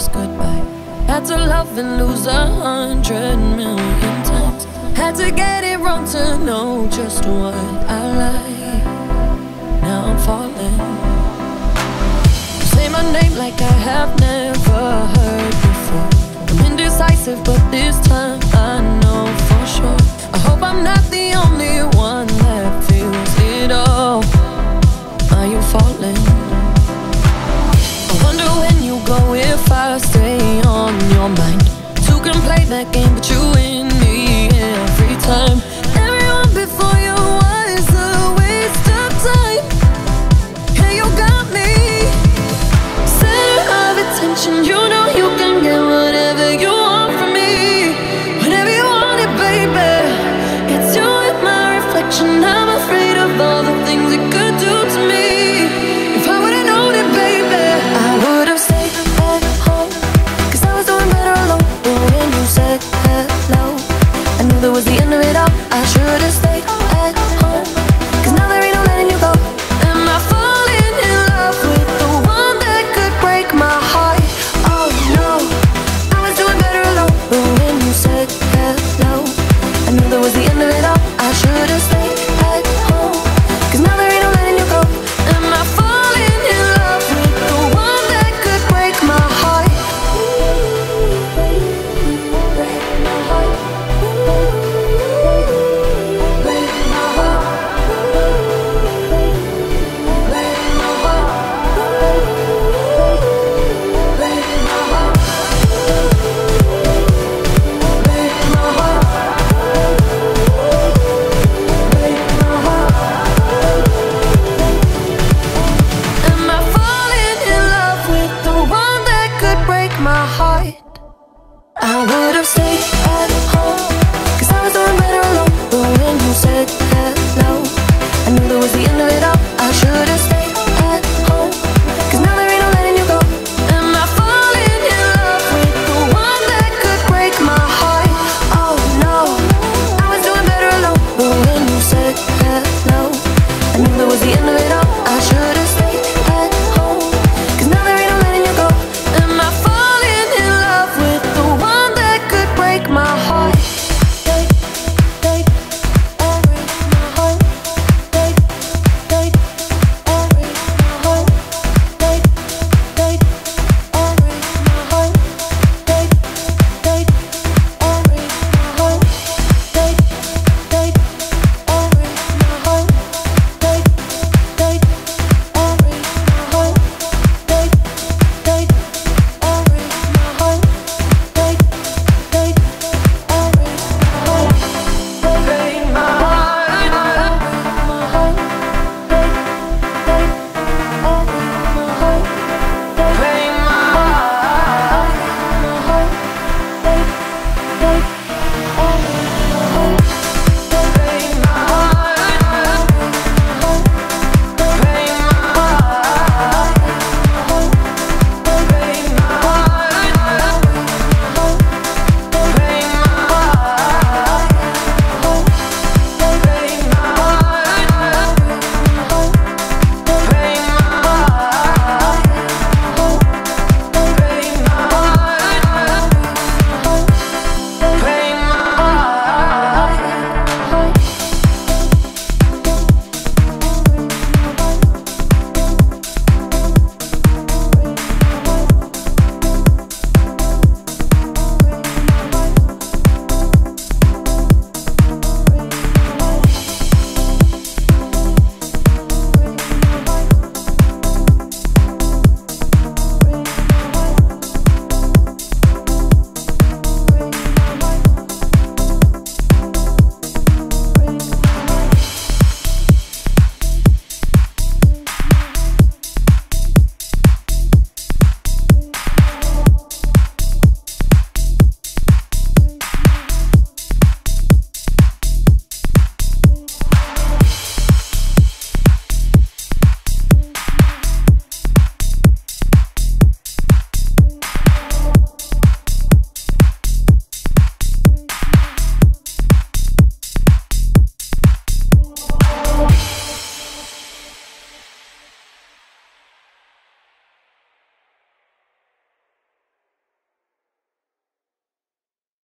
this goodbye. Had to love and lose 100,000,000 times. Had to get it wrong to know just what I like. Now I'm falling. Say my name like I have never heard before. I'm indecisive, but this time I know for sure. I hope I'm not the only one that feels it all. Are you falling? I wonder when you go if I stay on your mind. Two can play that game, but you win me every time. Everyone before you was a waste of time. Yeah, you got me. Center of attention, you know you can get whatever you want from me. Whenever you want it, baby. It's you and my reflection. I'm afraid of all the things it could do to me. If I would've known it, baby, I would've stayed at home, 'cause I was doing better alone. But when you said hello, I knew that was the end of it all. I should've stayed at home, 'cause now there ain't no letting you go. Am I falling in love with the one that could break my heart? Oh no, I was doing better alone. But when you said hello, I knew that was the end of it all. I should've stayed